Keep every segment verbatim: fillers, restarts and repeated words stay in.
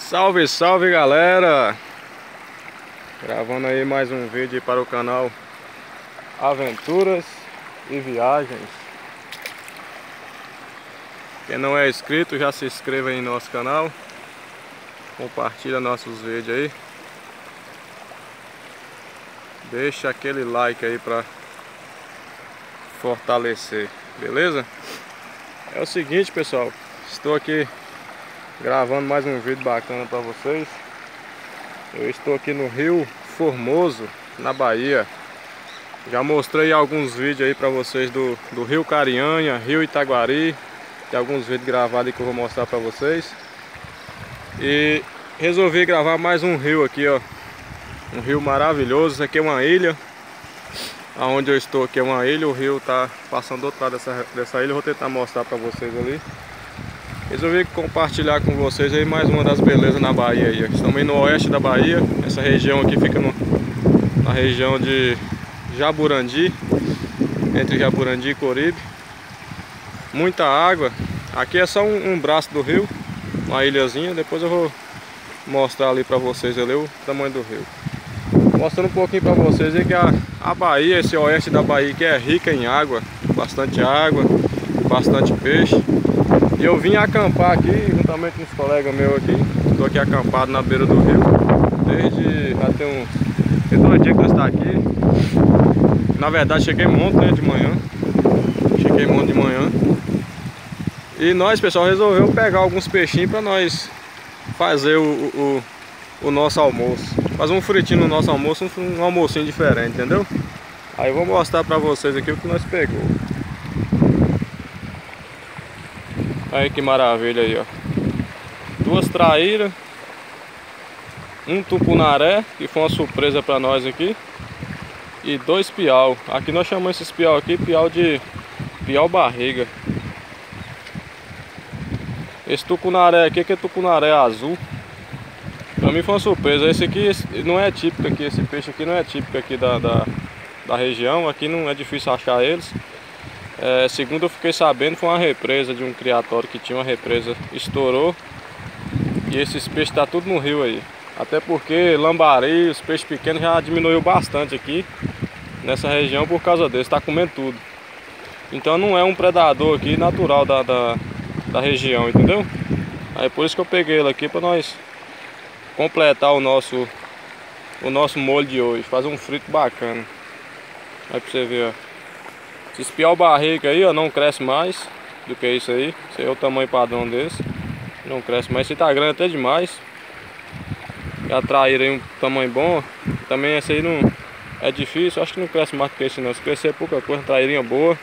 Salve, salve galera! Gravando aí mais um vídeo para o canal Aventuras e Viagens. Quem não é inscrito, já se inscreva aí no nosso canal. Compartilha nossos vídeos aí. Deixa aquele like aí para fortalecer, beleza? É o seguinte, pessoal, estou aqui gravando mais um vídeo bacana para vocês. Eu estou aqui no Rio Formoso, na Bahia. Já mostrei alguns vídeos aí para vocês do, do Rio Carianha, Rio Itaguari. Tem alguns vídeos gravados aí que eu vou mostrar para vocês. E resolvi gravar mais um rio aqui, ó. Um rio maravilhoso. Isso aqui é uma ilha. Aonde eu estou aqui é uma ilha. O rio tá passando do outro lado dessa, dessa ilha. Eu vou tentar mostrar para vocês ali. Resolvi compartilhar com vocês aí mais uma das belezas na Bahia aí. Estamos aí no oeste da Bahia. Essa região aqui fica no, na região de Jaburandi, entre Jaburandi e Coribe. Muita água. Aqui é só um, um braço do rio, uma ilhazinha. Depois eu vou mostrar ali para vocês ali o tamanho do rio. Mostrando um pouquinho para vocês aí que a, a Bahia, esse oeste da Bahia que é rica em água, bastante água, bastante peixe. E eu vim acampar aqui, juntamente com os colegas meus aqui. Estou aqui acampado na beira do rio. Desde já tem uns tem dois dias que nós estamos aqui. Na verdade cheguei muito, né, de manhã. Cheguei muito de manhã. E nós, pessoal, resolvemos pegar alguns peixinhos para nós fazer o, o, o nosso almoço. Fazer um fritinho no nosso almoço, um, um almocinho diferente, entendeu? Aí eu vou mostrar para vocês aqui o que nós pegou. Aí que maravilha aí, ó. Duas traíras, um tucunaré, que foi uma surpresa pra nós aqui, e dois piau. Aqui nós chamamos esses piau aqui piau de piau barriga. Esse tucunaré aqui que é tucunaré azul. Pra mim foi uma surpresa. Esse aqui esse não é típico aqui, esse peixe aqui não é típico aqui da, da, da região. Aqui não é difícil achar eles. É, segundo eu fiquei sabendo, foi uma represa de um criatório que tinha uma represa, estourou. E esses peixes tá tudo no rio aí. Até porque lambari, os peixes pequenos já diminuiu bastante aqui nessa região por causa desse, tá comendo tudo. Então não é um predador aqui natural da, da, da região, entendeu? Aí por isso que eu peguei ele aqui para nós completar o nosso, o nosso molho de hoje. Fazer um frito bacana. Aí pra você ver, ó. Esse piau barriga aí, ó, não cresce mais do que isso aí. Esse aí é o tamanho padrão desse. Não cresce mais. Esse tá grande até demais. Já traíram aí um tamanho bom. Também esse aí não é difícil. Acho que não cresce mais do que esse não. Se crescer é pouca coisa, trairinha boa.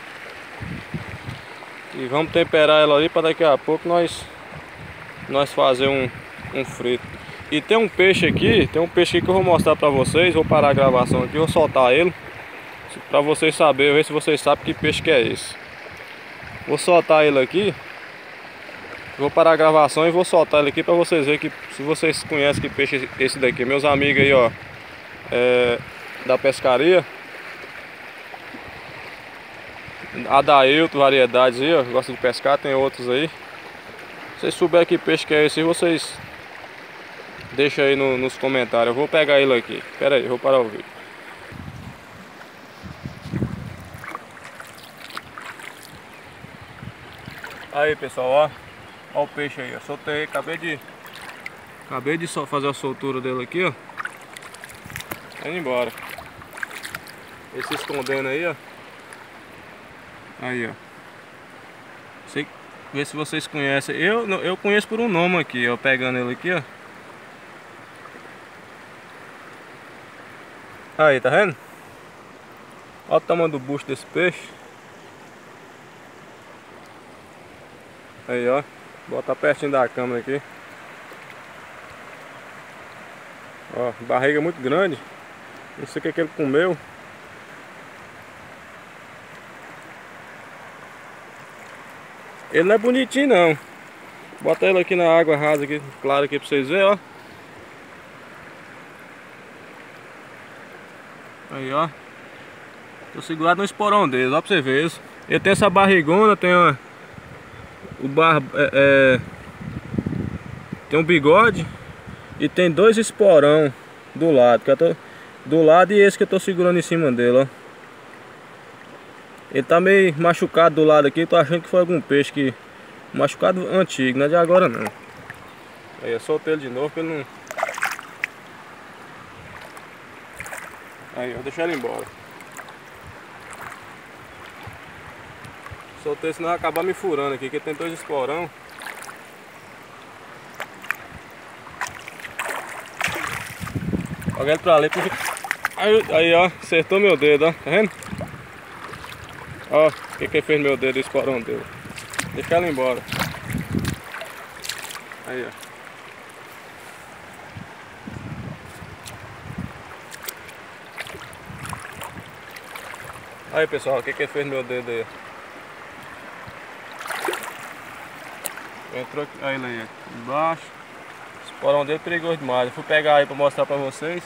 E vamos temperar ela ali para daqui a pouco nós nós fazer um, um frito. E tem um peixe aqui, tem um peixe aqui que eu vou mostrar para vocês. Vou parar a gravação aqui, vou soltar ele. Pra vocês saberem, ver se vocês sabem que peixe que é esse. Vou soltar ele aqui. Vou parar a gravação e vou soltar ele aqui pra vocês verem que, se vocês conhecem que peixe é esse daqui. Meus amigos aí, ó, é, da pescaria, Adailto, variedades aí, ó, gosta de pescar, tem outros aí. Se vocês souberem que peixe que é esse, vocês deixam aí no, nos comentários. Eu vou pegar ele aqui. Pera aí, eu vou parar o vídeo. Aí, pessoal, ó, ó o peixe aí, ó. Soltei, acabei de acabei de só fazer a soltura dele aqui, ó. Tá indo embora. Ele se escondendo aí, ó. Aí, ó. Sei, ver se vocês conhecem. Eu eu conheço por um nome aqui, ó, pegando ele aqui, ó. Aí, tá vendo? Olha o tamanho do bucho desse peixe. Aí, ó, vou botar pertinho da câmera aqui. Ó, barriga muito grande. Não sei o que, é que ele comeu. Ele não é bonitinho não. Bota ele aqui na água rasa aqui, claro aqui pra vocês verem, ó. Aí, ó. Tô segurado no esporão deles, ó, pra você ver isso. Ele tem essa barrigona, tem uma... O bar, é, é, tem um bigode E tem dois esporão do lado, que eu tô, do lado e esse que eu tô segurando em cima dele, ó. Ele tá meio machucado do lado aqui, tô achando que foi algum peixe que... Machucado antigo, não é de agora não. Aí eu soltei ele de novo pra ele não... Aí, eu deixei ele embora. Soltei, senão vai acabar me furando aqui, que tem dois esporão. Joga ele pra ali, porque... Aí, aí, ó, acertou meu dedo, ó, tá vendo? Ó, o que que fez meu dedo, o esporão dele. Deixa ela embora. Aí, ó. Aí, pessoal, o que que fez meu dedo aí? Entrou aqui, aí ele aí, embaixo. O esporão dele é perigoso demais. Eu fui pegar aí pra mostrar pra vocês.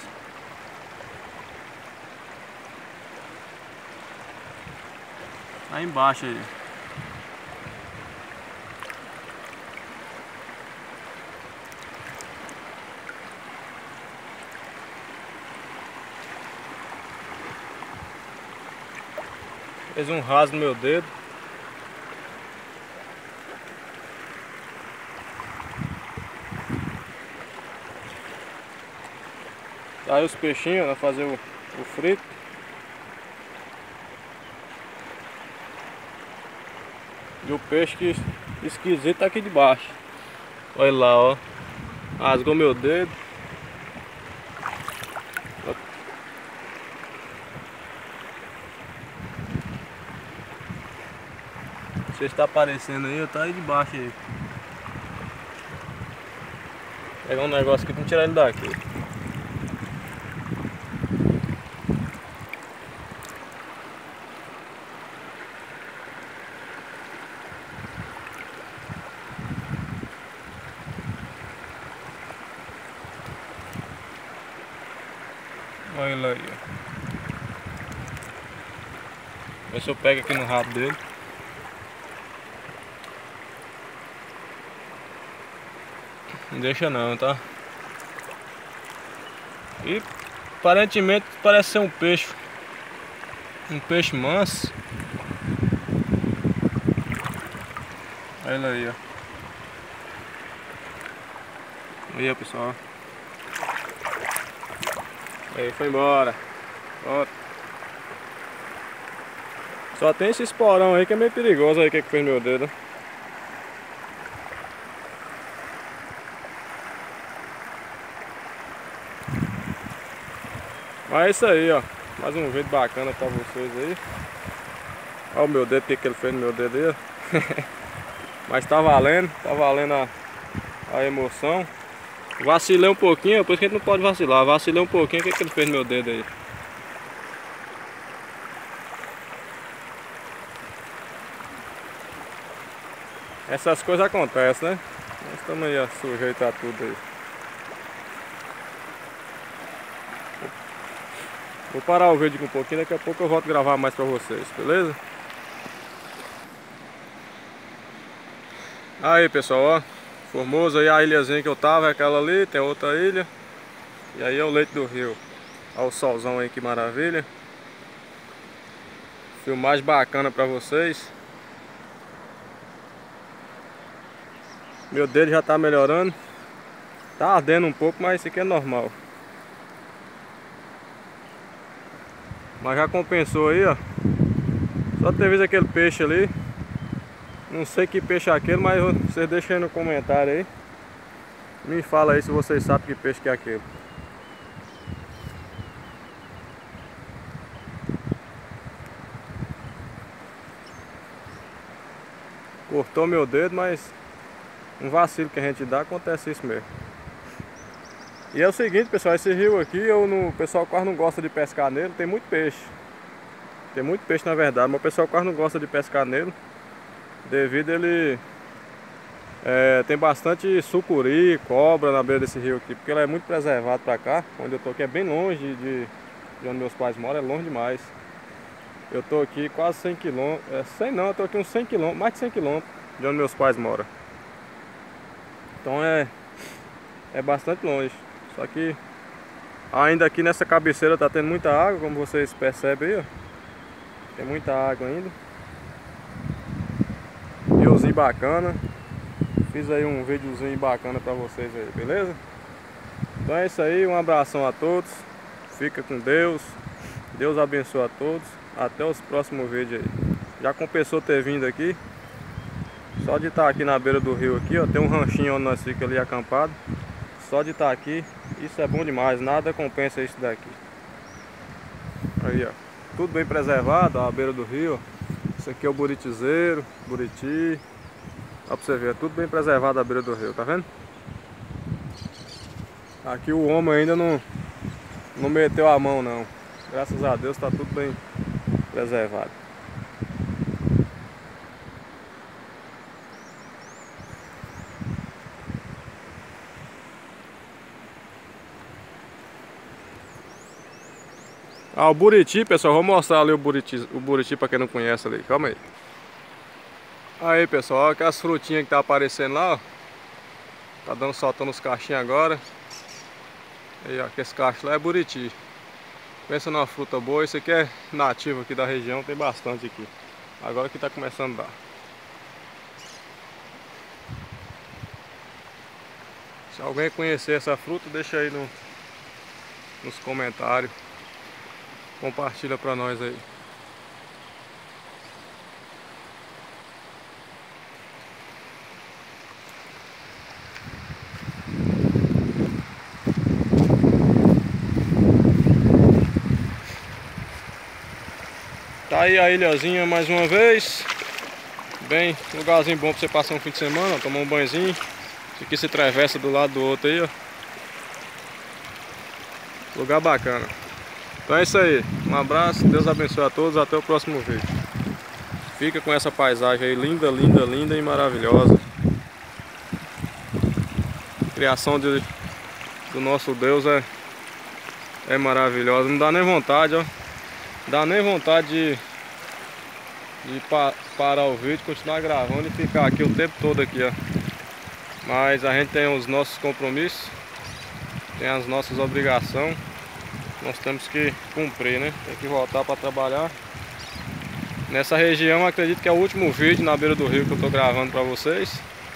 Aí embaixo aí. Fez um rasgo no meu dedo. Aí os peixinhos, vai fazer o, o frito. E o peixe que esquisito tá aqui debaixo. Olha lá, ó. Rasgou meu dedo. Não sei se tá aparecendo aí, tá aí debaixo aí. Vou pegar um negócio aqui pra tirar ele daqui. Olha ele aí, ó. Ver se eu pego aqui no rabo dele. Não deixa não, tá? E aparentemente parece ser um peixe. Um peixe manso. Olha ele aí, ó. Aí, ó, pessoal. Aí, foi embora. Pronto. Só tem esse esporão aí que é meio perigoso aí, que que fez meu dedo. Mas é isso aí, ó. Mais um vídeo bacana pra vocês aí. Olha o meu dedo, o que que ele fez no meu dedo aí, ó. Mas tá valendo, tá valendo a, a emoção. Vacilei um pouquinho, por isso que a gente não pode vacilar. Vacilei um pouquinho, o que que ele fez no meu dedo aí. Essas coisas acontecem, né? Nós estamos aí, ó, sujeitos a tudo aí. Vou parar o vídeo aqui um pouquinho, daqui a pouco eu volto a gravar mais pra vocês, beleza? Aí, pessoal, ó, Formoso aí, a ilhazinha que eu tava é aquela ali, tem outra ilha. E aí é o leito do rio. Olha o solzão aí, que maravilha. Filmagem bacana pra vocês. Meu dedo já tá melhorando. Tá ardendo um pouco, mas isso aqui é normal. Mas já compensou aí, ó. Só ter visto aquele peixe ali. Não sei que peixe é aquele, mas vocês deixem aí no comentário aí. Me fala aí se vocês sabem que peixe que é aquele. Cortou meu dedo, mas um vacilo que a gente dá, acontece isso mesmo. E é o seguinte, pessoal, esse rio aqui, eu não, o pessoal quase não gosta de pescar nele, tem muito peixe. Tem muito peixe na verdade, mas o pessoal quase não gosta de pescar nele. Devido ele é, tem bastante sucuri, cobra na beira desse rio aqui, porque ele é muito preservado pra cá. Onde eu tô aqui é bem longe de, de onde meus pais moram, é longe demais. Eu tô aqui quase cem quilômetros, é, cem não, eu tô aqui uns cem quilômetros, mais de cem quilômetros de onde meus pais moram. Então é, é bastante longe. Só que ainda aqui nessa cabeceira tá tendo muita água, como vocês percebem aí, ó. Tem muita água ainda. Riozinho bacana. Fiz aí um videozinho bacana pra vocês aí, beleza? Então é isso aí, um abração a todos. Fica com Deus. Deus abençoe a todos. Até os próximos vídeos aí. Já compensou ter vindo aqui. Só de estar aqui na beira do rio aqui, ó, tem um ranchinho onde nós ficamos ali acampado. Só de estar aqui, isso é bom demais, nada compensa isso daqui. Aí, ó, tudo bem preservado, ó, à beira do rio. Isso aqui é o buritizeiro, buriti. Ó, pra você ver, é tudo bem preservado à beira do rio, tá vendo? Aqui o homem ainda não, não meteu a mão não. Graças a Deus tá tudo bem preservado. Ah, o buriti, pessoal, vou mostrar ali o buriti, o buriti para quem não conhece ali, calma aí. Aí, pessoal, olha aquelas frutinhas que tá aparecendo lá, ó. Tá dando, soltando os cachinhos agora. Aí, ó, que esse cacho lá é buriti. Pensa numa fruta boa, isso aqui é nativo aqui da região, tem bastante aqui. Agora que tá começando a dar. Se alguém conhecer essa fruta, deixa aí no, nos comentários. Compartilha pra nós aí. Tá aí a ilhazinha mais uma vez. Bem, lugarzinho bom pra você passar um fim de semana, tomar um banhozinho. Isso aqui se atravessa do lado do outro aí, ó. Lugar bacana. Então é isso aí. Um abraço, Deus abençoe a todos, até o próximo vídeo. Fica com essa paisagem aí linda, linda, linda e maravilhosa. A criação de, do nosso Deus é, é maravilhosa. Não dá nem vontade, ó. Dá nem vontade de, de pa, parar o vídeo, continuar gravando e ficar aqui o tempo todo aqui, ó. Mas a gente tem os nossos compromissos, tem as nossas obrigações. Nós temos que cumprir, né? Tem que voltar para trabalhar. Nessa região, acredito que é o último vídeo na beira do rio que eu tô gravando para vocês.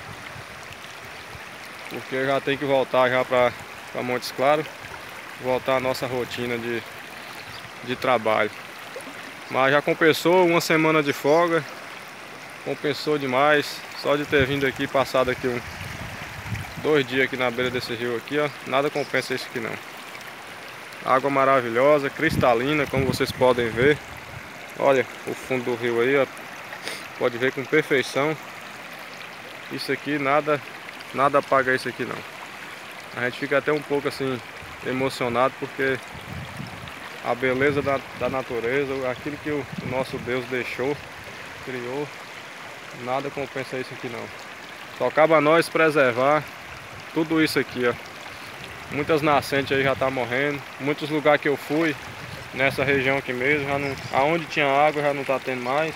Porque eu já tenho que voltar já para Montes Claros. Voltar a nossa rotina de, de trabalho. Mas já compensou uma semana de folga. Compensou demais. Só de ter vindo aqui, passado aqui um, dois dias aqui na beira desse rio aqui, ó. Nada compensa isso aqui não. Água maravilhosa, cristalina, como vocês podem ver. Olha o fundo do rio aí, ó. Pode ver com perfeição. Isso aqui nada, nada apaga isso aqui não. A gente fica até um pouco assim emocionado porque a beleza da, da natureza, aquilo que o nosso Deus deixou, criou, nada compensa isso aqui não. Só cabe a nós preservar tudo isso aqui, ó. Muitas nascentes aí já tá morrendo. Muitos lugares que eu fui nessa região aqui mesmo, já não, aonde tinha água já não tá tendo mais.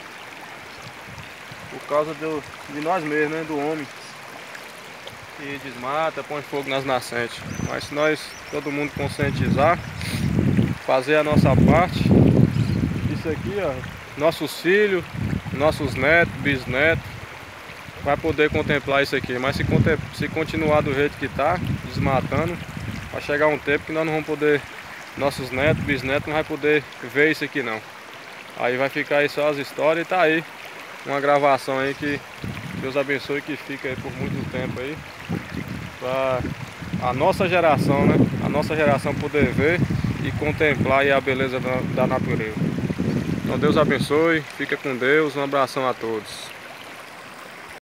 Por causa do, de nós mesmos, né? Do homem que desmata, põe fogo nas nascentes. Mas se nós, todo mundo conscientizar, fazer a nossa parte, isso aqui, ó, nossos filhos, nossos netos, bisnetos, vai poder contemplar isso aqui. Mas se, se continuar do jeito que tá, desmatando, vai chegar um tempo que nós não vamos poder, nossos netos, bisnetos não vai poder ver isso aqui não. Aí vai ficar aí só as histórias e tá aí uma gravação aí que Deus abençoe, que fica aí por muito tempo aí, para a nossa geração, né? A nossa geração poder ver e contemplar aí a beleza da, da natureza. Então Deus abençoe, fica com Deus, um abração a todos.